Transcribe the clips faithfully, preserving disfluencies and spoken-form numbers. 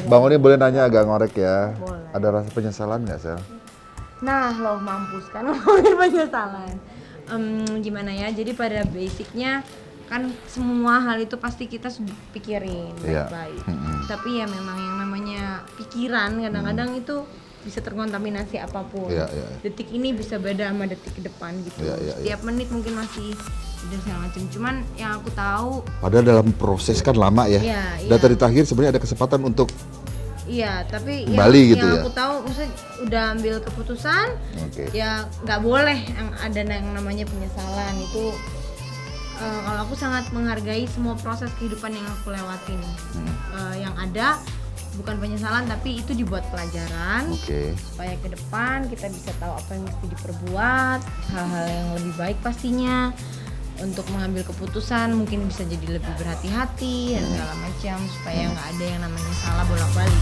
Bang Oni boleh nanya agak ngorek ya. Boleh. Ada rasa penyesalan nggak, Sel? Nah, lo mampus kan ngomongin penyesalan. Um, gimana ya? Jadi pada basicnya kan semua hal itu pasti kita sudah pikirin Iya. baik-baik. Mm-mm. Tapi ya memang yang namanya pikiran kadang-kadang Mm. itu bisa terkontaminasi apapun. Iya, iya. Detik ini bisa beda sama detik ke depan gitu. Iya, iya, Setiap menit mungkin masih udah segala macam. Cuman yang aku tahu, Padahal dalam proses kan lama ya. Iya, iya. Dan tadi terakhir sebenarnya ada kesempatan untuk iya, tapi Kembali yang, gitu yang ya? aku tahu, maksudnya udah ambil keputusan, Oke. ya nggak boleh yang ada yang namanya penyesalan itu. Uh, kalau aku sangat menghargai semua proses kehidupan yang aku lewatin. Hmm. Uh, yang ada bukan penyesalan, tapi itu dibuat pelajaran Oke. supaya ke depan kita bisa tahu apa yang mesti diperbuat, hal-hal yang lebih baik pastinya. Untuk mengambil keputusan mungkin bisa jadi lebih berhati-hati dan segala macam supaya nggak ada yang namanya salah bolak-balik.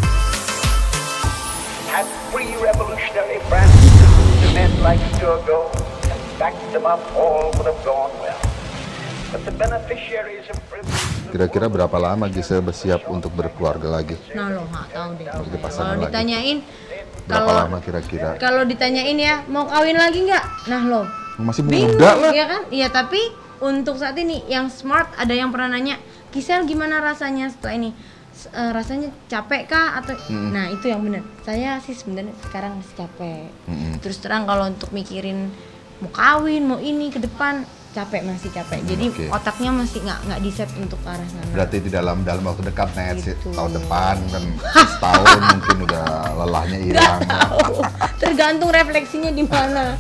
Had free revolutionary France the men like Turgot and backed them up, all would have gone well. But the beneficiaries of privilege. Kira-kira berapa lama Gisel bersiap untuk berkeluarga lagi? Nah lo nggak tahu deh. Untuk pasangan Kalau lagi. ditanyain, Berapa kalau lama kira-kira? kalau ditanyain ya mau kawin lagi nggak? Nah lo Masih bingung, muda lah. ya kan? Iya tapi untuk saat ini yang smart ada yang pernah nanya, Gisel gimana rasanya setelah ini? S- eh, rasanya capek kah atau? Mm-mm. Nah itu yang benar. Saya sih sebenarnya sekarang masih capek. Mm-mm. Terus terang kalau untuk mikirin mau kawin mau ini ke depan capek masih capek. Jadi Oke. otaknya masih nggak nggak di set untuk ke arah sana. Berarti di dalam dalam waktu dekat net sih, Gitu. tahun depan kan setahun mungkin udah lelahnya hilang. Tahu. Tergantung refleksinya di mana.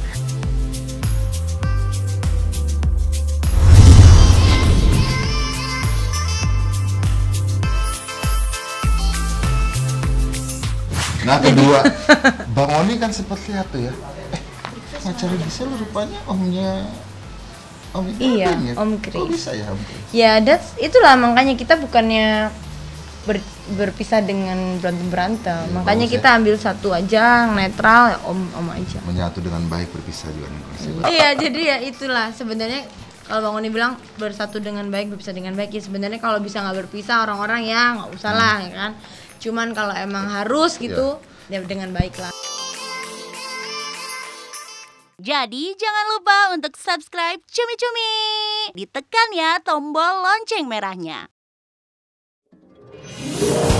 Nah kedua, Bang Oni kan seperti lihat tuh ya. Eh, pacarnya Gisel rupanya omnya Om itu Iya, apa ya? Om Kok Chris. bisa ya Om Chris? Ya, that's itulah makanya kita bukannya ber- berpisah dengan berantem-berantem. Ya, Makanya bagus kita ambil satu aja, yang netral, om-om aja. Menyatu dengan baik, berpisah juga dengan baik. Iya, jadi ya itulah sebenarnya kalau Bang Oni bilang bersatu dengan baik, berpisah dengan baik, ya sebenarnya kalau bisa nggak berpisah orang-orang ya nggak usah lah, ya kan. Cuman kalau emang harus gitu, ya dengan baik lah. Jadi jangan lupa untuk subscribe Cumi Cumi. Ditekan ya tombol lonceng merahnya.